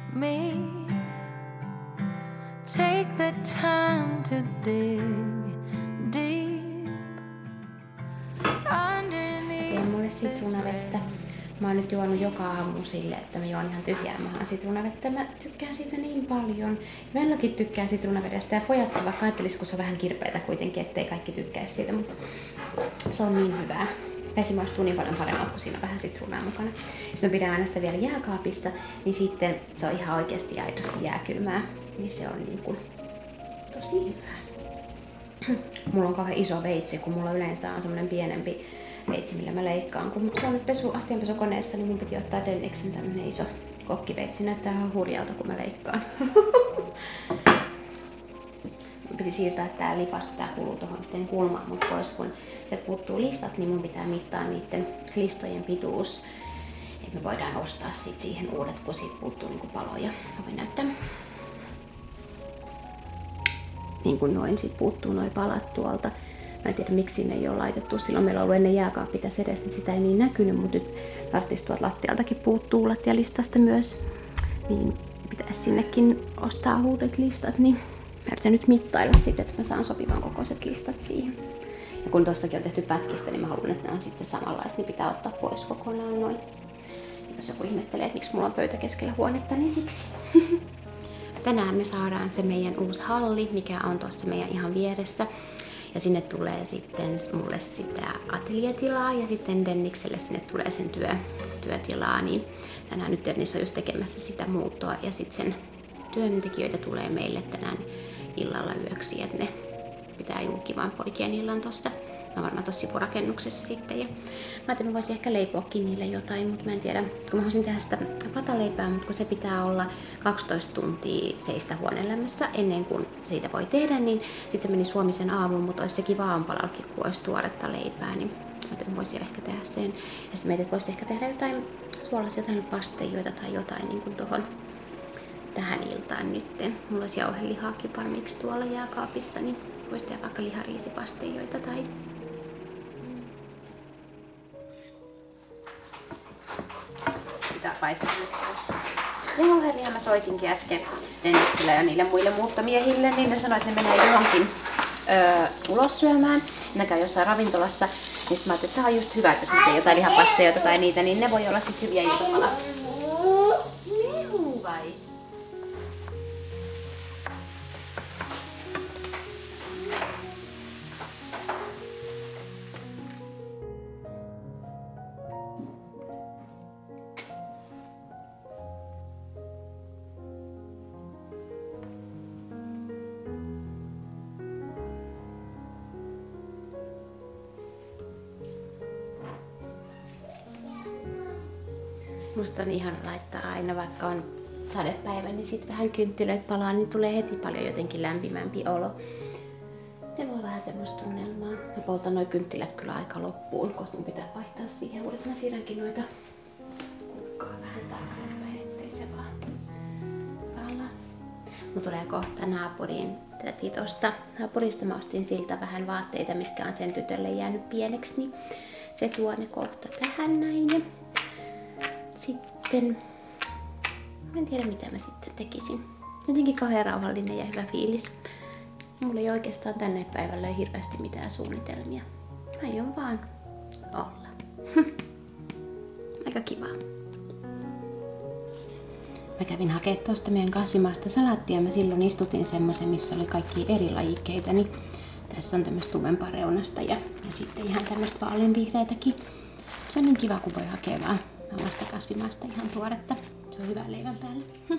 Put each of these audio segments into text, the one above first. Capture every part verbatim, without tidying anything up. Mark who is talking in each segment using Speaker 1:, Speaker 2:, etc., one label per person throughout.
Speaker 1: me. Take the time to dig deep underneath.
Speaker 2: Teen mulle sitruunavettä. Mä oon nyt juonut joka aamu sille, että mä juon ihan tyhjää mahaan sitruunavettä. Mä tykkään siitä niin paljon. Venlakin tykkää sitruunavedestä ja pojatkin, vaikka ajattelis, kun se on vähän kirpeitä kuitenkin, ettei kaikki tykkäisi siitä, mutta se on niin hyvää. Vesi maistuu niin paljon paremmalta, kun siinä on vähän sitruunaa mukana. Jos mä pidän aina sitä vielä jääkaapissa, niin sitten se on ihan oikeasti aidosti jääkylmää. Niin se on niin kuin tosi hyvää. Mulla on kauhean iso veitsi, kun mulla yleensä on semmonen pienempi veitsi, millä mä leikkaan. Kun se on nyt pesu, astianpesukoneessa, niin mun piti ottaa Denniksen tämmönen iso kokkiveitsi. Näyttää ihan hurjalta, kun mä leikkaan. Mun piti siirtää tää lipas, kun tää kuuluu tuohon yhteen kulmaan, mutta pois kun sieltä puuttuu listat, niin mun pitää mittaa niiden listojen pituus. Et me voidaan ostaa sit siihen uudet, kun siitä puuttuu niinku paloja. Mä voin näyttää. Niin kuin noin, sit puuttuu noin palat tuolta. Mä en tiedä miksi sinne ei ole laitettu. Silloin meillä on ollut ennen jääkaappi tässä edes, niin sitä ei niin näkynyt, mutta nyt tarvitsisi tuolta lattialtakin puuttuu lattialistasta myös. Niin pitäisi sinnekin ostaa uudet listat, niin mä yritän nyt mittailla sitten, että mä saan sopivan kokoiset listat siihen. Ja kun tossakin on tehty pätkistä, niin mä haluan, että ne on sitten samanlaiset, niin pitää ottaa pois kokonaan noin. Ja jos joku ihmettelee, että miksi mulla on pöytä keskellä huonetta, niin siksi. Tänään me saadaan se meidän uusi halli, mikä on tuossa meidän ihan vieressä. Ja sinne tulee sitten mulle sitä ateljetilaa ja sitten Dennikselle sinne tulee sen työ, työtilaa. Niin tänään nyt Dennis on just tekemässä sitä muuttoa ja sitten sen työntekijöitä tulee meille tänään illalla yöksi, että ne pitää jonkun kivan poikien illan tossa. Mä varmaan tossa sivurakennuksessa sitten. Ja mä ajattelin, että mä voisin ehkä leipoakin niille jotain, mutta mä en tiedä. Kun mä haluaisin tehdä sitä pataleipää, mutta kun se pitää olla kaksitoista tuntia seistä huoneenlämmössä ennen kuin siitä voi tehdä, niin sit se meni Suomisen aamuun, mutta olisi se kiva aamupalallakin, kun olisi tuoretta leipää, niin mä ajattelin, että voisin ehkä tehdä sen. Ja sitten mietin, että voisin ehkä tehdä jotain suolaisia, jotain pasteijoita tai jotain niin kuin tohon tähän iltaan nytten. Mulla olisi jauhelihaakin parmiksi tuolla jääkaapissa, niin voisi tehdä vaikka lihariisipasteijoita tai pitää paistaa nyt. Jauhelia mä soitinkin äsken Dennikselle ja niille muille muuttomiehille, niin ne sanoivat, että ne menee johonkin öö, ulos syömään. Ne käy jossain ravintolassa. Niin sit mä ajattelin, että tää on just hyvä, että jos mä teen jotain lihapasteijoita tai niitä, niin ne voi olla sit hyviä iltapala. Mihu vai? Musta on ihana laittaa aina, vaikka on sadepäivä, niin sit vähän kynttilöitä palaa, niin tulee heti paljon jotenkin lämpimämpi olo. Ne luo vähän semmoista tunnelmaa. Mä poltan noi kynttilät kyllä aika loppuun, koska mun pitää vaihtaa siihen uudet. Mä siirränkin noita kukkaa vähän taaksepäin, ettei se vaan palaa. Mun tulee kohta naapuriin täti tosta. Naapurista mä ostin siltä vähän vaatteita, mitkä on sen tytölle jäänyt pieneksi, niin se tuo ne kohta tähän näin. Sitten, en tiedä mitä mä sitten tekisin. Jotenkin kauhean rauhallinen ja hyvä fiilis. Mulla ei oikeastaan tänne päivällä hirveästi mitään suunnitelmia. Mä aion vaan olla. Aika kivaa. Mä kävin hakemaan tosta meidän kasvimaasta salaattia. Mä silloin istutin semmosen, missä oli kaikki eri lajikkeita. Niin tässä on tämmöstä tuvempaa reunasta ja, ja sitten ihan tämmöstä vaaleanvihreitäkin. Se on niin kiva, kun voi hakea vaan omasta kasvimaasta ihan tuoretta. Se on hyvä leivän päällä. Hm.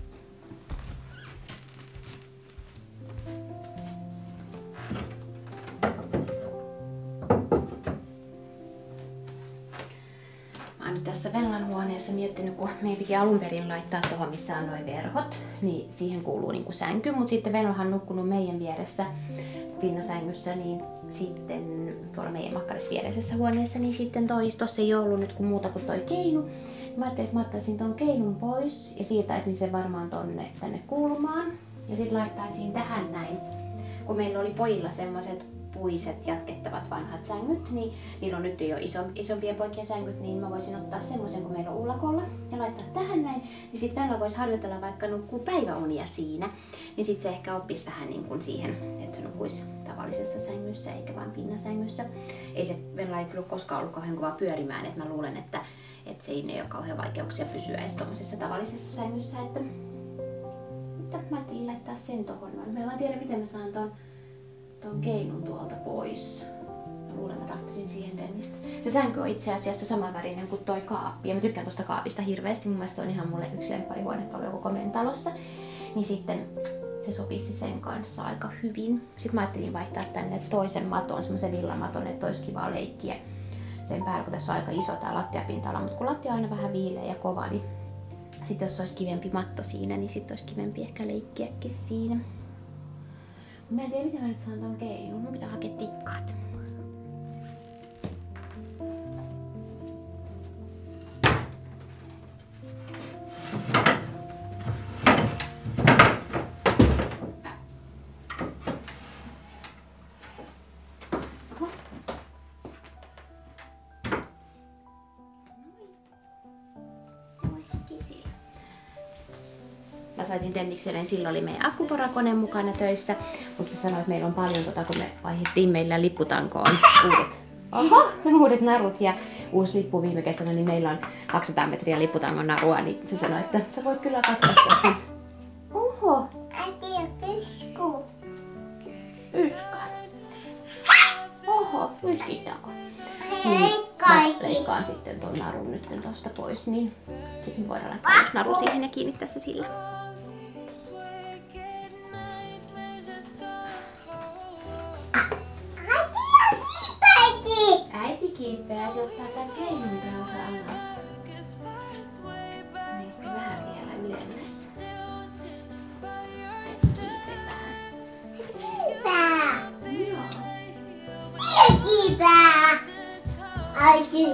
Speaker 2: Mä oon nyt tässä Vellan huoneessa miettinyt, kun meidän piti alun perin laittaa tuohon, missä on noi verhot, niin siihen kuuluu niinku sänky, mutta sitten Vellahan on nukkunut meidän vieressä pinnasängyssä, niin sitten tuolla meidän makkaris viereisessä huoneessa, niin sitten toi, tossa ei ollut nyt kuin muuta kuin toi keinu. Mä ajattelin, että mä ottaisin ton keinun pois ja siirtäisin sen varmaan tonne tänne kulmaan. Ja sit laittaisin tähän näin, kun meillä oli pojilla semmoset puiset jatkettavat vanhat sängyt, niin niillä on nyt jo iso, isompien poikien sängyt, niin mä voisin ottaa semmoisen, kun meillä on ullakolla ja laittaa tähän näin. Niin sit Bella voisi harjoitella vaikka nukkuu päiväunia siinä, niin sit se ehkä oppisi vähän niin kuin siihen, että se nukkuisi tavallisessa sängyssä eikä vain pinnasängyssä. Ei se Bella ei kyllä koskaan ollut kauhean kovaa pyörimään, että mä luulen, että, että se ei ole kauhean vaikeuksia pysyä edes tommosessa tavallisessa sängyssä. Että... Mutta mä ajattelin laittaa sen tohon. Mä en vaan tiedä, miten mä saan ton, ton keinun tuolta pois. Mä luulen, mä tahtoisin siihen Dennistä. Se sänky on itse asiassa samanvärinen kuin toi kaappi. Ja mä tykkään tosta kaapista hirveästi. Mun mielestä se on ihan mulle yksi lempparihuonekalu koko meidän talossa. Niin sitten se sopisi sen kanssa aika hyvin. Sitten mä ajattelin vaihtaa tänne toisen maton, semmoisen villamaton, että olisi kiva leikkiä sen päällä, kun tässä on aika iso tää lattiapinta-ala. Mutta kun lattia on aina vähän viileä ja kova, niin sitten jos olisi kivempi matto siinä, niin sitten olisi kivempi ehkä leikkiäkin siinä. Mä en tiedä, miten mä nyt saan ton keinun. Mun pitää hakea tikkaat. Mä soitin Dennikselle, niin silloin oli meidän akkuporakone mukana töissä, mutta mä sanoin, että meillä on paljon, tota, kun me vaihdettiin meillä lipputankoon uudet, oho, uudet narut ja uusi lippu viime kesänä, niin meillä on kaksisataa metriä lipputangon narua, niin se sanoi, että sä voit kyllä katsoa sen. Oho!
Speaker 3: Äiti, ysku.
Speaker 2: Yskä. Oho, yskitäänkö?
Speaker 3: Leikkaisi.
Speaker 2: Mä leikkaan sitten ton narun nyt tosta pois, niin sitten voidaan laittaa yksi naru siihen ja kiinnittää se sillä. Äiti kiipeää, ottaa tän keinun täältä alas. Ehkä vähän vielä ylemmäs. Äiti kiipee vähän.
Speaker 3: Kiipää.
Speaker 2: Joo.
Speaker 3: Minä kiipää. Äiti.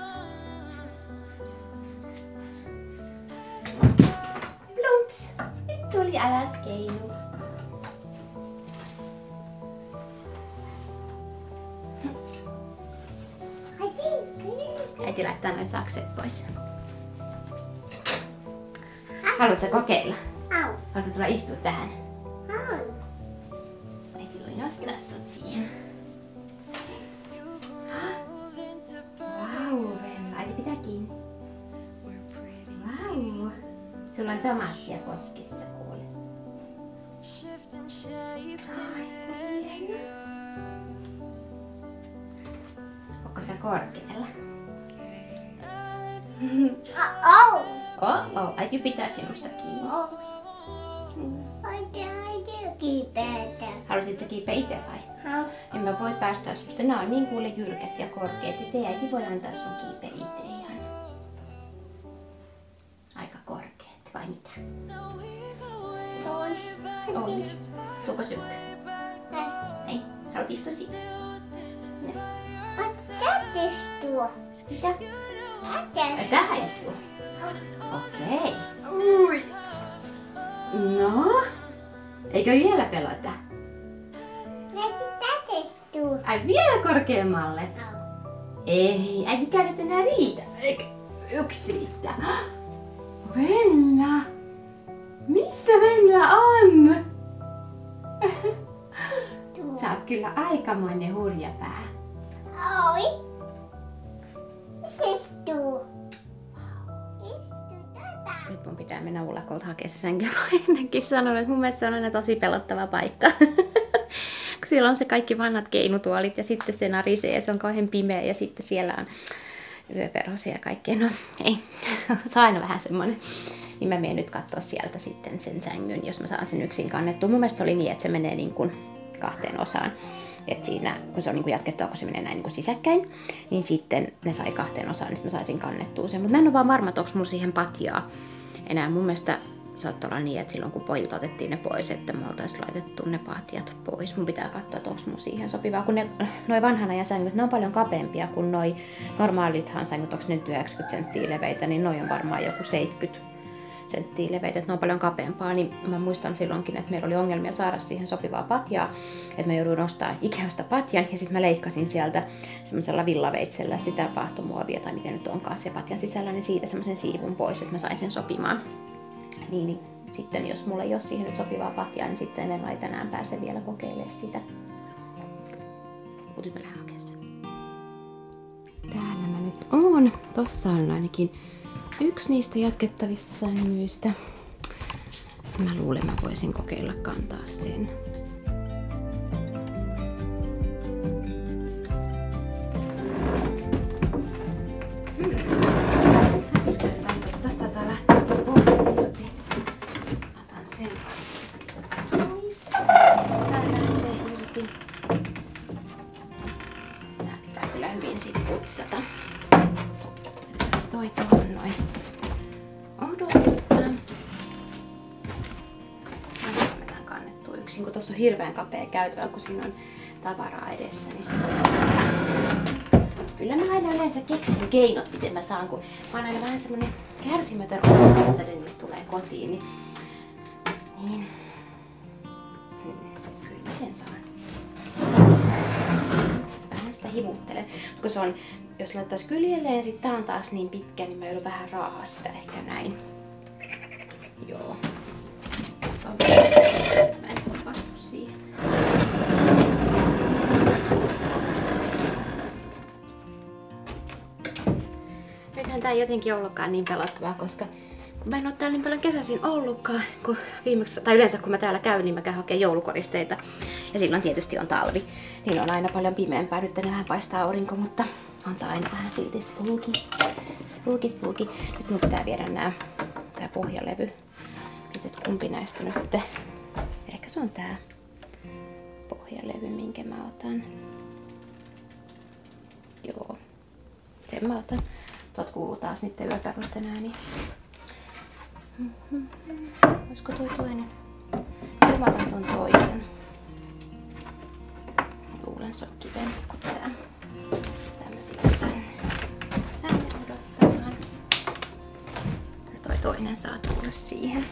Speaker 2: Plumps! Nyt tuli alas keinu. Äiti laittaa noin sakset pois. Haluatko kokeilla?
Speaker 3: Au.
Speaker 2: Haluatko tulla istua tähän?
Speaker 3: Au.
Speaker 2: Äiti voi nostaa sut siihen. Vau, Venla. Äiti pitää kiinni. Vau. Sulla on tomaattia poskessa, kuule. Ai, onko sä korkealla?
Speaker 3: Au.
Speaker 2: Oh, oh, äiti pitää sinusta kiinni.
Speaker 3: Äiti, äiti kiipeätä.
Speaker 2: Haluaisit sä kiipeä itse vai?
Speaker 3: Au.
Speaker 2: En mä voi päästää susta. Nää on niin kuule jyrkät ja korkeat, että äiti voi antaa sun kiipeä itse ihan. Aika korkeat, vai mitä?
Speaker 3: Toi.
Speaker 2: On. Tuoko sykkö? Ei. Haluat istua siinä?
Speaker 3: Tätä istua.
Speaker 2: Mitä? Ai,
Speaker 3: Tätä.
Speaker 2: tähän istuu. Okei.
Speaker 3: Ui.
Speaker 2: No? Eikö vielä pelota?
Speaker 3: Tätä istua.
Speaker 2: Ai vielä korkeammalle?
Speaker 3: Au.
Speaker 2: Ei, äiti kädet enää riitä. Eikö yksi riittää? Venla! Missä Venla on?
Speaker 3: Istua.
Speaker 2: Sä oot kyllä aikamoinen hurjapää.
Speaker 3: Oi. Missä istuu? Istu tätä.
Speaker 2: Nyt mun pitää mennä ullakolta hakea se sänky. Mä ennenkin sanon, että mun mielestä se on aina tosi pelottava paikka. Kun siellä on se kaikki vanhat keinutuolit ja sitten se narisee ja se on kauhean pimeä ja sitten siellä on yöperhosia ja kaikkea. No ei, se on aina vähän semmonen. Niin mä menen nyt katsoa sieltä sitten sen sängyn, jos mä saan sen yksin kannettua. Mun mielestä se oli niin, että se menee niin kuin kahteen osaan. Että siinä, kun se on niin kuin jatkettua, kun se menee näin niin kuin sisäkkäin, niin sitten ne sai kahteen osaan, niin mä saisin kannettua sen. Mutta mä en ole vaan varma, että onko mulla siihen patjaa enää. Mun mielestä saattoi olla niin, että silloin kun pojilta otettiin ne pois, että me oltaisiin laitettu ne patjat pois. Mun pitää katsoa, että onko mulla siihen sopivaa. Kun ne, noi vanhan ajan sängyt, ne on paljon kapeampia kuin noi normaalithan sängyt, onko ne nyt yhdeksänkymmentä senttiä leveitä, niin noi on varmaan joku seitsemänkymmentä senttiä leveitä, että ne on paljon kapeampaa, niin mä muistan silloinkin, että meillä oli ongelmia saada siihen sopivaa patjaa, että mä jouduin ostamaan Ikeasta patjan ja sitten mä leikkasin sieltä semmoisella villaveitsellä sitä paahtomuovia tai miten nyt onkaan se patjan sisällä, niin siitä semmoisen siivun pois, että mä sain sen sopimaan. Niin, niin sitten jos mulla ei ole siihen nyt sopivaa patjaa, niin sitten en ai tänään pääse vielä kokeilemaan sitä. Mutta nyt mä lähden hakemaan sen. Täällä mä nyt oon. Tossa on ainakin yksi niistä jatkettavista sängyistä. Mä luulen, mä voisin kokeilla kantaa sen. Tästä taitaa lähteä tuo pohja irti. Otan sen sitten pois. Tää lähtee irti. Tää pitää kyllä hyvin sit putsata. Toi tuohon noin. Odottaa. Mä tän kannettua yksin, kun tossa on hirveän kapea käytävä, kun siinä on tavaraa edessä, niin se kyllä mä aina yleensä keksin keinot, miten mä saan, kun mä oon aina vähän semmonen kärsimätön olo, että Dennis tulee kotiin, niin, niin kyllä mä sen saan. Vähän sitä hivuttelen, mutta se on, jos laittaisi kyljelleen ja sitten tää on taas niin pitkä, niin mä joudun vähän raahaa sitä ehkä näin. Joo. Mä en voi vastu siihen. Nythän tää ei jotenkin ollutkaan niin pelottavaa, koska kun mä en oo täällä niin paljon kesäisin ollutkaan, kun viimeksi, tai yleensä kun mä täällä käyn, niin mä käyn hakemaan joulukoristeita. Ja silloin tietysti on talvi, niin on aina paljon pimeämpää. Nyt tänne vähän paistaa aurinko, mutta on tää aina vähän silti spooky. Spooky, spooky. Nyt mun pitää viedä nää, tää pohjalevy. Nyt kumpi näistä nyt? Ehkä se on tää pohjalevy, minkä mä otan. Joo. Sen mä otan. Tuot kuuluu taas niitten yöperrusten ääni. Mm-hmm. Olisiko toi toinen? Kyllä mä otan ton toisen. Luulen se on kivempi kuin tää. Tää mä sitten tänne. Tänne odottamaan. Ja toi toinen saa tulla siihen.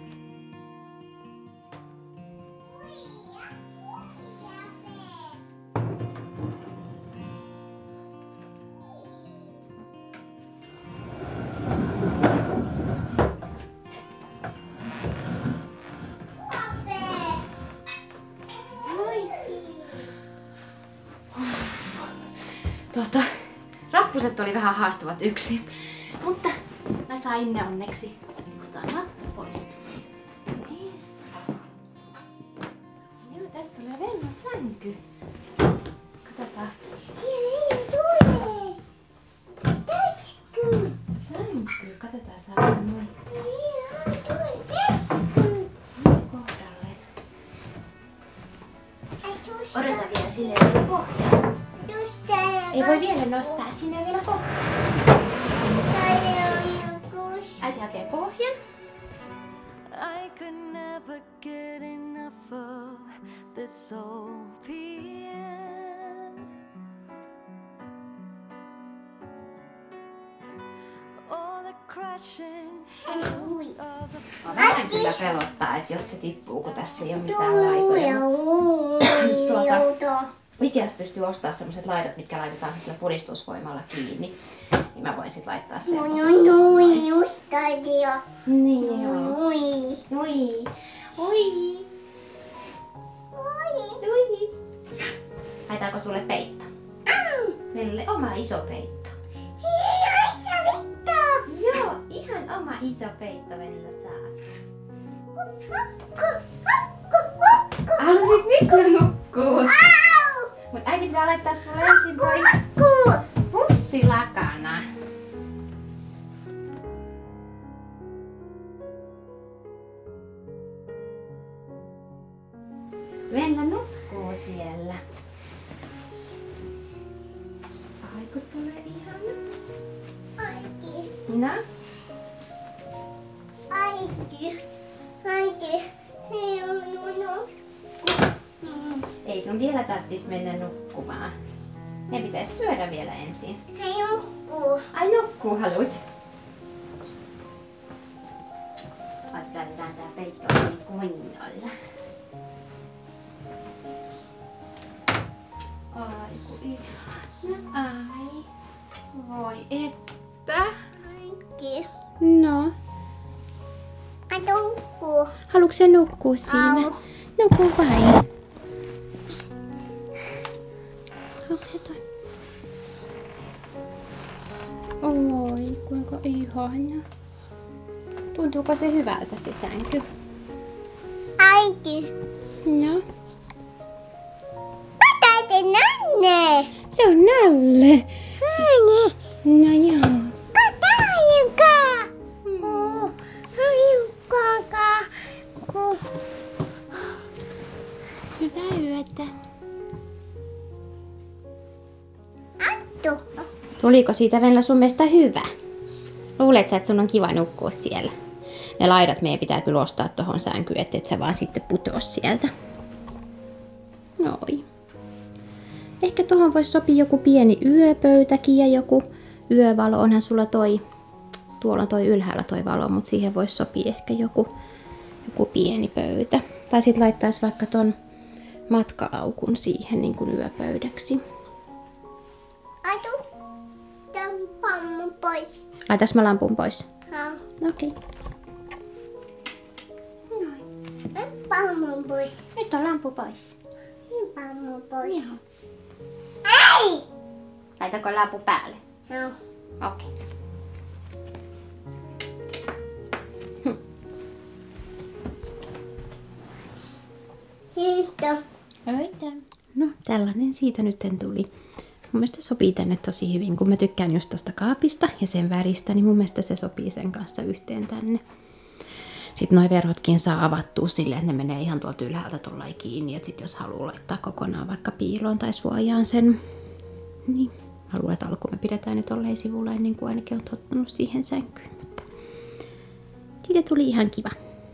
Speaker 2: Tuota, rappuset oli vähän haastavat yksin, mutta mä sain ne onneksi. Otetaan matto pois. Yes. Joo, tästä tulee Vennan sänky. Katsotaan.
Speaker 3: Ei tule. Täsky.
Speaker 2: Sänky. Katsotaan saadaan noin.
Speaker 3: Ei tule täsky.
Speaker 2: Kohdalleen. Odota vielä silleen vielä pohjaa. Ei voi vielä nostaa, sinne vielä pohja. Äiti hakee pohjan.
Speaker 1: I could never get enough of this old piano. All the crashing of the
Speaker 2: Vähän kyllä pelottaa, että jos se tippuu, kun tässä ei ole mitään laitoja. Tuota, Ikeasta pystyy ostamaan sellaiset laidat, mitkä laitetaan sillä puristusvoimalla kiinni. Niin mä voin sit laittaa semmoisen.
Speaker 3: Nui, just idea.
Speaker 2: Niin joo.
Speaker 3: Nui.
Speaker 2: Ui. Ui.
Speaker 3: Ui.
Speaker 2: Ui. Haetaanko sulle peitto? Meillä oli oma iso peitto.
Speaker 3: Hei, Aisa, vittu.
Speaker 2: Joo, ihan oma iso peitto meillä saa. Halusit nyt jo nukkua? Mut äiti pitää laittaa sulle ensin toi pussilakana. Venla nukkuu siellä. Ai kun tulee ihana.
Speaker 3: Äiti.
Speaker 2: No?
Speaker 3: Äiti. Äiti. Hei, on no.
Speaker 2: Ei sun vielä tarvitsisi mennä nukkumaan. Meidän pitäisi syödä vielä ensin.
Speaker 3: Hei, nukkuu.
Speaker 2: Ai nukkuu haluit? Laitetaan tää peitto niin kunnolla. Ai ku ihana. Ai. Voi että.
Speaker 3: Äiti.
Speaker 2: No.
Speaker 3: Mä nukkuu.
Speaker 2: Haluatko sä nukkua siinä?
Speaker 3: Au.
Speaker 2: Nukkuu vain. Onko se toi? Oi, kuinka ihana. Tuntuuko se hyvältä se sänky?
Speaker 3: Äiti.
Speaker 2: No.
Speaker 3: Mitä te nanne?
Speaker 2: Se on Nalle.
Speaker 3: Nanne.
Speaker 2: No joo.
Speaker 3: Kata ajukaa. Ku. Ajukaa. Ku.
Speaker 2: Hyvää yötä.
Speaker 3: Attu.
Speaker 2: Tuliko siitä Venla sun mielestä hyvä? Luulet sä, että sun on kiva nukkua siellä? Ne laidat meidän pitää kyllä ostaa tohon sänkyyn, ettei sä vaan sitten putoa sieltä. Noi. Ehkä tohon voisi sopia joku pieni yöpöytäkin ja joku yövalo. Onhan sulla toi, tuolla on toi ylhäällä toi valo, mutta siihen voisi sopia ehkä joku, joku pieni pöytä. Tai sit laittaisi vaikka ton matkalaukun siihen niin kuin yöpöydäksi.
Speaker 3: Atu. Tämän pammun pois.
Speaker 2: Laitas mä lampun pois.
Speaker 3: Haa.
Speaker 2: Okei.
Speaker 3: Tämän pammun pois.
Speaker 2: Nyt on lampu pois.
Speaker 3: Tämän pammun pois.
Speaker 2: Joo.
Speaker 3: Ei!
Speaker 2: Laitako lampu päälle?
Speaker 3: Joo.
Speaker 2: Okei.
Speaker 3: Hiihto.
Speaker 2: Oita. No, tällainen siitä nyt tuli. Mun mielestä sopii tänne tosi hyvin, kun mä tykkään just tosta kaapista ja sen väristä, niin mun mielestä se sopii sen kanssa yhteen tänne. Sitten noi verhotkin saa avattua silleen, että ne menee ihan tuolta ylhäältä tuolla kiinni, että sit jos haluaa laittaa kokonaan vaikka piiloon tai suojaan sen, niin mä luulen, että alkuun me pidetään ne tolleen sivulla ennen kuin ainakin on tottunut siihen sänkyyn, mutta siitä tuli ihan kiva.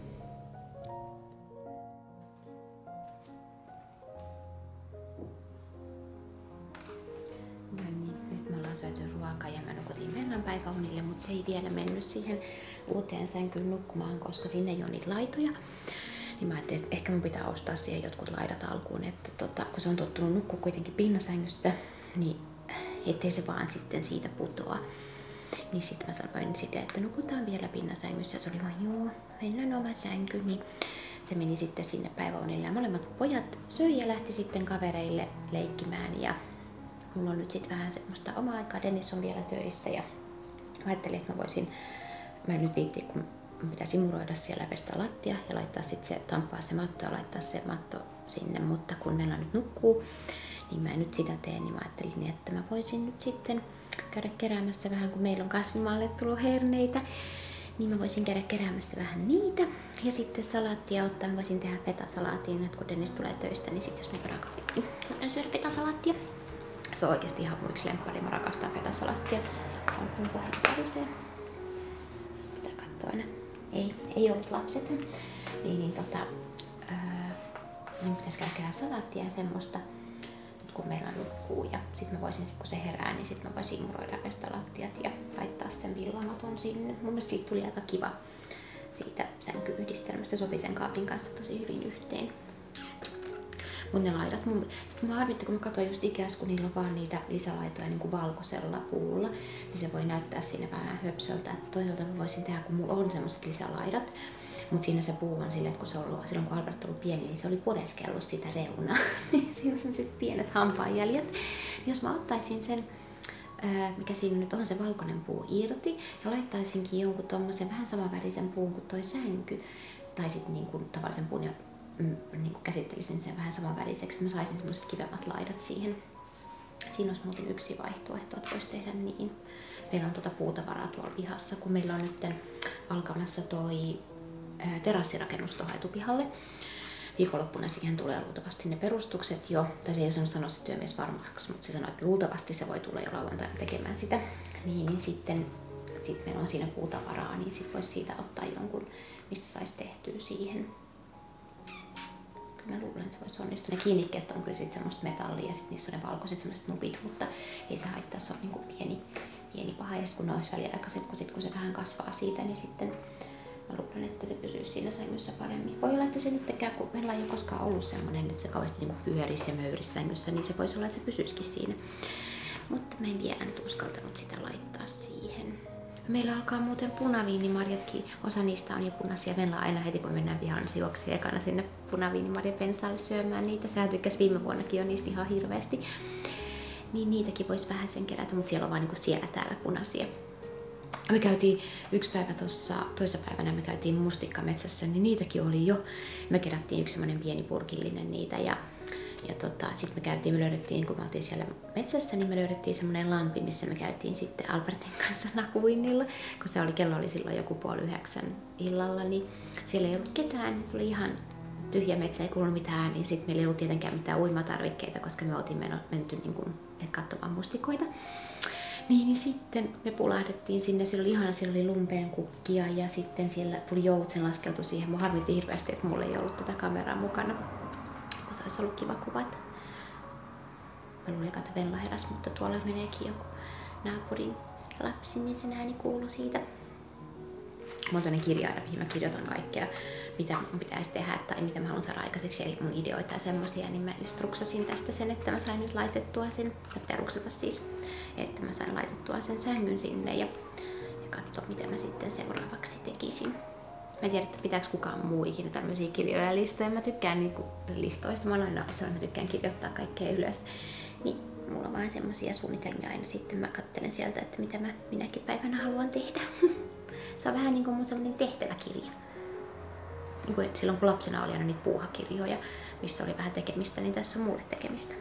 Speaker 2: No niin, nyt me ollaan syöty ruokaa ja mä nukutin Venlan päiväunille, mutta se ei vielä mennyt siihen uuteen sänkyyn nukkumaan, koska sinne ei ole niitä laitoja. Niin mä ajattelin, että ehkä mun pitää ostaa siihen jotkut laidat alkuun, että tota, kun se on tottunut nukkua kuitenkin pinnasängyssä, niin ettei se vaan sitten siitä putoa. Niin sitten mä sanoin silleen, että nukutaan vielä pinnasängyssä. Ja se oli vaan, joo, meillä on oma sänky. Niin se meni sitten sinne päiväunille ja molemmat pojat söi ja lähti sitten kavereille leikkimään. Ja mulla on nyt sitten vähän semmoista omaa aikaa. Dennis on vielä töissä ja ajattelin, että mä voisin, mä en nyt viitti, kun pitäisi imuroida siellä, pestä lattia ja laittaa sitten se, tamppaa se matto ja laittaa se matto sinne. Mutta kun meillä nyt nukkuu, niin mä en nyt sitä tee, niin mä ajattelin, niin, että mä voisin nyt sitten käydä keräämässä vähän, kun meillä on kasvimaalle tullut herneitä, niin mä voisin käydä keräämässä vähän niitä. Ja sitten salaattia ottaa, mä voisin tehdä fetasalaatin, että kun Dennis tulee töistä, niin sitten jos me voidaan kapittiin, voidaan syödä fetasalaattia. Se on oikeasti ihan mun yksi lemppari, mä rakastan fetasalaattia. On mun puheen värisee. Pitää katsoa aina. Ei, ei ollut lapset. Niin, niin tota, öö, niin pitäisi käydä kerää salaattia ja semmoista, kun meillä nukkuu. Ja sitten mä voisin, kun se herää, niin sitten mä voisin imuroida pestä lattiat ja laittaa sen villamaton sinne. Mun mielestä siitä tuli aika kiva siitä sänkyyhdistelmästä. Sopi sen kaapin kanssa tosi hyvin yhteen. Mut ne laidat, mun... sitten mä harmitti, kun mä katsoin just Ikeassa, kun niillä on vaan niitä lisälaitoja niin kuin valkoisella puulla, niin se voi näyttää siinä vähän höpsöltä. Toisaalta mä voisin tehdä, kun mulla on semmoiset lisälaidat, mutta siinä se puu on silleen, että kun se on ollut, silloin kun Albert oli pieni, niin se oli pureskellut sitä reunaa. Siinä on sellaiset pienet hampaanjäljet. Jos mä ottaisin sen, mikä siinä nyt on, se valkoinen puu irti, ja laittaisinkin jonkun tommosen vähän samanvärisen puun kuin toi sänky, tai sitten niin kuin tavallisen puun, ja mm, niin kuin käsittelisin sen vähän samanväriseksi, mä saisin semmoiset kivemmat laidat siihen. Siinä olisi muuten yksi vaihtoehto, että voisi tehdä niin. Meillä on tuota puutavaraa tuolla pihassa, kun meillä on nyt alkamassa toi terassirakennus tuohon etupihalle. Viikonloppuna siihen tulee luultavasti ne perustukset jo, tai se ei osannut sanoa se työmies varmaksi, mutta se sanoi, että luultavasti se voi tulla jo lauantaina tekemään sitä. Niin, niin sitten sit meillä on siinä puutavaraa, niin sit voisi siitä ottaa jonkun, mistä saisi tehtyä siihen. Kyllä mä luulen, että se voisi onnistua. Ne kiinnikkeet on kyllä sitten semmoista metallia ja sitten niissä on ne valkoiset semmoiset nupit, mutta ei se haittaa, se on niinku pieni, pieni paha. Ja kun ne olisi väliaikaiset, kun, sit, kun se vähän kasvaa siitä, niin sitten mä luulen, että se pysyy siinä sängyssä paremmin. Voi olla, että se nytkään, kun meillä ei ole koskaan ollut semmoinen, että se kauheasti niin pyörisi ja möyrisi sängyssä, niin se voisi olla, että se pysyisikin siinä. Mutta mä en vielä nyt uskaltanut sitä laittaa siihen. Meillä alkaa muuten punaviinimarjatkin. Osa niistä on jo punaisia. Venla aina heti kun mennään pihaan, niin se juoksee ekana sinne punaviinimarjapensaalle syömään niitä. Sehän tykkäsi viime vuonnakin jo niistä ihan hirveästi. Niin niitäkin voisi vähän sen kerätä, mutta siellä on vaan niin siellä täällä punaisia. Me käytiin yksi päivä tuossa, toisessa päivänä me käytiin mustikkametsässä, niin niitäkin oli jo. Me kerättiin yksi semmoinen pieni purkillinen niitä ja, ja tota, sitten me käytiin, me löydettiin, kun me oltiin siellä metsässä, niin me löydettiin semmoinen lampi, missä me käytiin sitten Albertin kanssa nakuinnilla, kun se oli, kello oli silloin joku puoli yhdeksän illalla, niin siellä ei ollut ketään, se oli ihan tyhjä metsä, ei kuulunut mitään, niin sitten meillä ei ollut tietenkään mitään uimatarvikkeita, koska me oltiin menty niin kuin, katsomaan mustikoita. Niin, niin sitten me pulahdettiin sinne, siellä oli ihana, siellä oli lumpeen kukkia ja sitten siellä tuli joutsen laskeutui siihen. Mua harmitti hirveästi, että mulla ei ollut tätä kameraa mukana, kun se olisi ollut kiva kuvata. Mä luulin, että Venla heräsi, mutta tuolla meneekin joku naapurin lapsi, niin sen ääni kuului siitä. Mulla on toinen kirja, mihin mä kirjoitan kaikkea, mitä mun pitäisi tehdä tai mitä mä haluan saada aikaiseksi, eli mun ideoita ja semmosia, niin mä just ruksasin tästä sen, että mä sain nyt laitettua sen, ja pitää ruksata siis, että mä sain laitettua sen sängyn sinne ja, ja katsoa, mitä mä sitten seuraavaksi tekisin. Mä en tiedä, että pitääkö kukaan muu ikinä tämmöisiä kirjoja ja listoja. Mä tykkään niinku listoista, mä oon aina sellainen, mä tykkään kirjoittaa kaikkea ylös. Niin mulla on vaan semmosia suunnitelmia aina sitten, mä katselen sieltä, että mitä mä minäkin päivänä haluan tehdä. Se on vähän niin kuin mun sellainen tehtäväkirja. Niin kuin silloin kun lapsena oli aina niitä puuhakirjoja, missä oli vähän tekemistä, niin tässä on mulle tekemistä.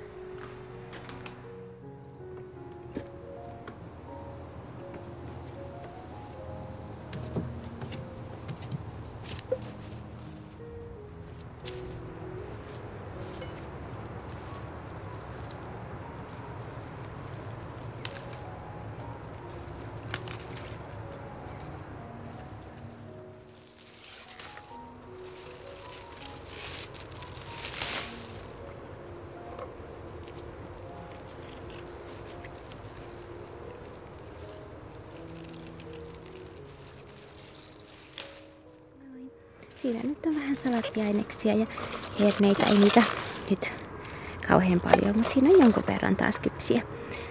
Speaker 2: Siinä nyt on vähän salattiaineksia ja herneitä, ei niitä nyt kauhean paljon, mutta siinä on jonkun verran taas kypsiä.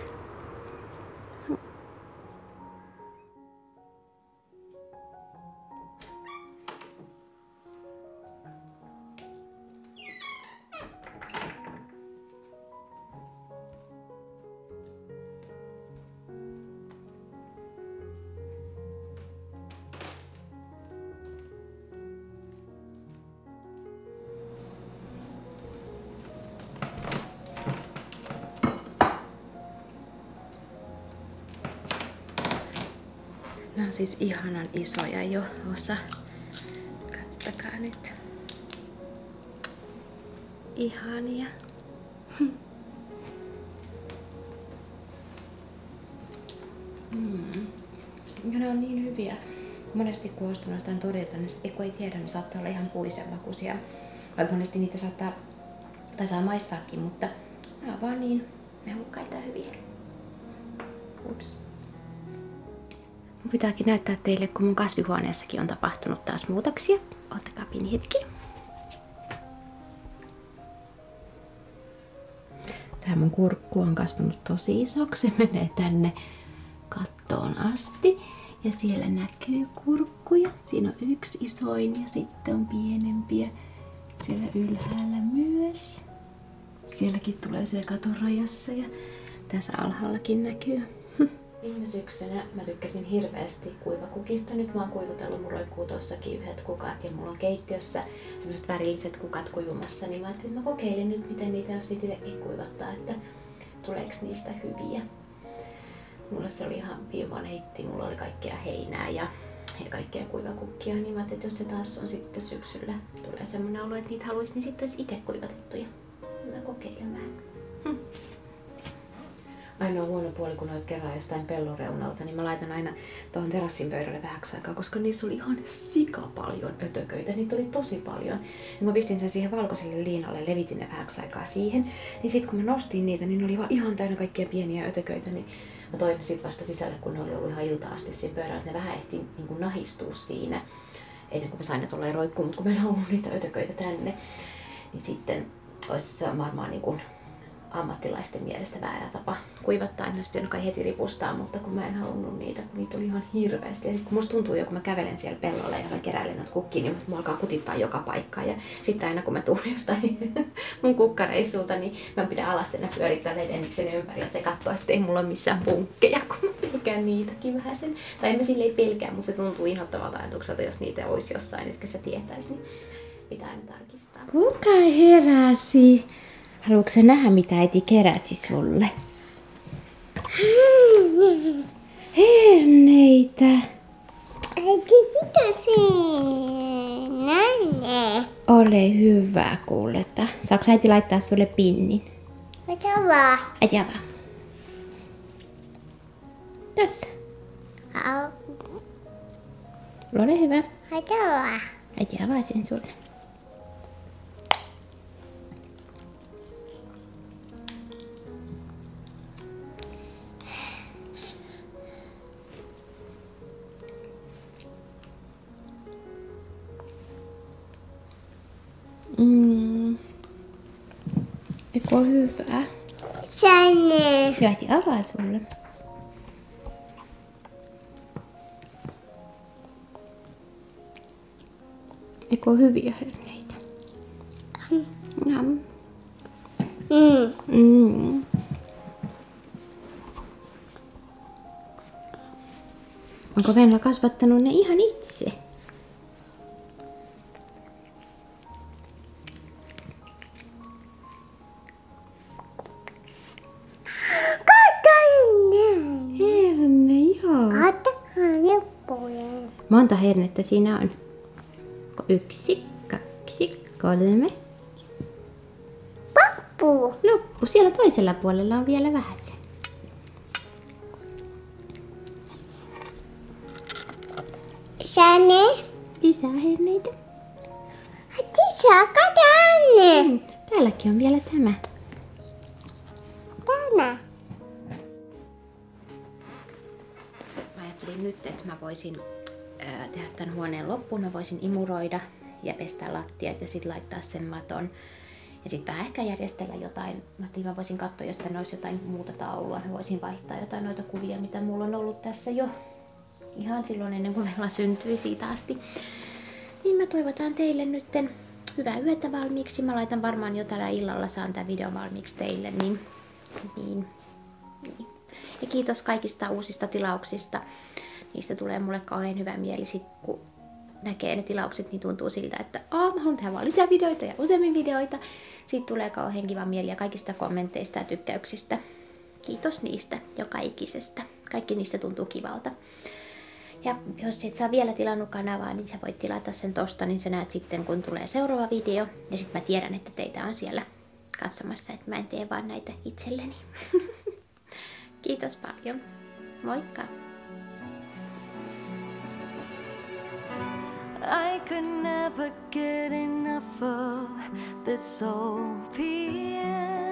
Speaker 2: Nämä on siis ihanan isoja jo osa. Katsokaa nyt. Ihania. Mm. Ja ne on niin hyviä. Monesti kun ostan jostain todelta, niin kun ei tiedä, niin saattaa olla ihan puisen makuisia. Vaikka monesti niitä saattaa, tai saa maistaakin, mutta nämä on vaan niin mehukkaita ja hyviä. Ups. Mun pitääkin näyttää teille, kun mun kasvihuoneessakin on tapahtunut taas muutoksia. Ottakaa pieni hetki. Tää mun kurkku on kasvanut tosi isoksi. Se menee tänne kattoon asti. Ja siellä näkyy kurkkuja. Siinä on yksi isoin ja sitten on pienempiä. Siellä ylhäällä myös. Sielläkin tulee se katon rajassa ja tässä alhaallakin näkyy. Viime syksynä mä tykkäsin hirveästi kuivakukista. Nyt mä oon kuivutellut, mun roikkuu tossakin yhdet kukat ja mulla on keittiössä sellaiset värilliset kukat kuivumassa. Niin mä ajattelin, että mä kokeilin nyt, miten niitä jos itsekin kuivattaa, että tuleeko niistä hyviä. Mulla se oli ihan viimeinen heitti, mulla oli kaikkea heinää ja, ja kaikkea kuivakukkia. Niin mä ajattelin, että jos se taas on sitten syksyllä, tulee semmonen olo, että niitä haluaisi, niin sitten olisi itse kuivatettuja. Mä kokeilen vähän. Hm. Ainoa huono puoli, kun noit kerran jostain pellon reunalta, niin mä laitan aina tuohon terassin pöydälle vähäksi aikaa, koska niissä oli ihan sika paljon ötököitä. Niitä oli tosi paljon. Ja mä pistin sen siihen valkoiselle liinalle, levitin ne vähäksi aikaa siihen. Niin sit kun mä nostin niitä, niin ne oli vaan ihan täynnä kaikkia pieniä ötököitä. Niin mä toin sit vasta sisälle, kun ne oli ollut ihan ilta asti siinä pöydällä, että ne vähän ehti niin kuin nahistua siinä. ennen kuin mä sain ne tolleen roikkuun, mutta kun mä en halunnut niitä ötököitä tänne, niin sitten olisi varmaan niin kuin ammattilaisten mielestä väärä tapa kuivattaa, että olisi pitänyt kai heti ripustaa, mutta kun mä en halunnut niitä, kun niitä oli ihan hirveästi. Ja sit kun musta tuntuu jo, kun mä kävelen siellä pellolla ja mä keräilen noita kukkia, niin mä alkaa kutittaa joka paikkaan. Ja sitten aina kun mä tuun jostain mun kukkareissulta, niin mä pidän alastena pyörittää näitä enniksen ympäri ja se katsoo, ettei mulla ole missään punkkeja, kun mä pelkään niitäkin vähän sen. Tai en mä silleen pelkää, mutta se tuntuu inhottavalta ajatukselta, jos niitä olisi jossain, etkä sä tietäis, niin pitää aina tarkistaa.
Speaker 4: Kuka heräsi? Haluatko sä nähdä, mitä äiti keräsi sulle? Herneitä.
Speaker 3: Äiti, mitä se näin?
Speaker 4: Ole hyvä, kuuleta. Saaks äiti laittaa sulle pinnin?
Speaker 3: Mitä vaan?
Speaker 4: Äiti avaa. Tässä. Ole hyvä.
Speaker 3: Mitä vaan?
Speaker 4: Äiti avaa sen sulle. Mm. Eikö ole hyvä?
Speaker 3: Tänne.
Speaker 4: Hyvä, äiti avaa sulle. Eikö ole hyviä herneitä? Nam.
Speaker 3: Mm.
Speaker 4: Mm. Onko Venla kasvattanut ne ihan itse? Herne, joo.
Speaker 3: Katsotaan loppujen.
Speaker 4: Monta hernettä siinä on? Yksi, kaksi, kolme.
Speaker 3: Pappu.
Speaker 4: Loppu. Siellä toisella puolella on vielä vähän se.
Speaker 3: Sänne.
Speaker 4: Lisää herneitä.
Speaker 3: Tisä, kato Anne.
Speaker 4: Mm, täälläkin on vielä tämä.
Speaker 3: Tämä.
Speaker 2: Mä ajattelin nyt, että mä voisin ää, tehdä tämän huoneen loppuun. Mä voisin imuroida ja pestä lattiat ja sitten laittaa sen maton. Ja sitten vähän ehkä järjestellä jotain. Mä ajattelin, mä voisin katsoa, jos tänne olisi jotain muuta taulua. Mä voisin vaihtaa jotain noita kuvia, mitä mulla on ollut tässä jo ihan silloin ennen kuin Venla syntyi siitä asti. Niin mä toivotan teille nytten hyvää yötä valmiiksi. Mä laitan varmaan jo tällä illalla, saan tämän videon valmiiksi teille. Niin, niin, niin. Ja kiitos kaikista uusista tilauksista. Niistä tulee mulle kauhean hyvä mieli, sit, kun näkee ne tilaukset, niin tuntuu siltä, että aah, mä haluan tehdä vaan lisää videoita ja useammin videoita. Siitä tulee kauhean kiva mieli ja kaikista kommenteista ja tykkäyksistä. Kiitos niistä, joka ikisestä. Kaikki niistä tuntuu kivalta. Ja jos et saa vielä tilannut kanavaa, niin sä voit tilata sen tosta, niin sä näet sitten, kun tulee seuraava video. Ja sitten mä tiedän, että teitä on siellä katsomassa, että mä en tee vaan näitä itselleni. Kiitos paljon. Moikka!
Speaker 1: I could never get enough of this old piano.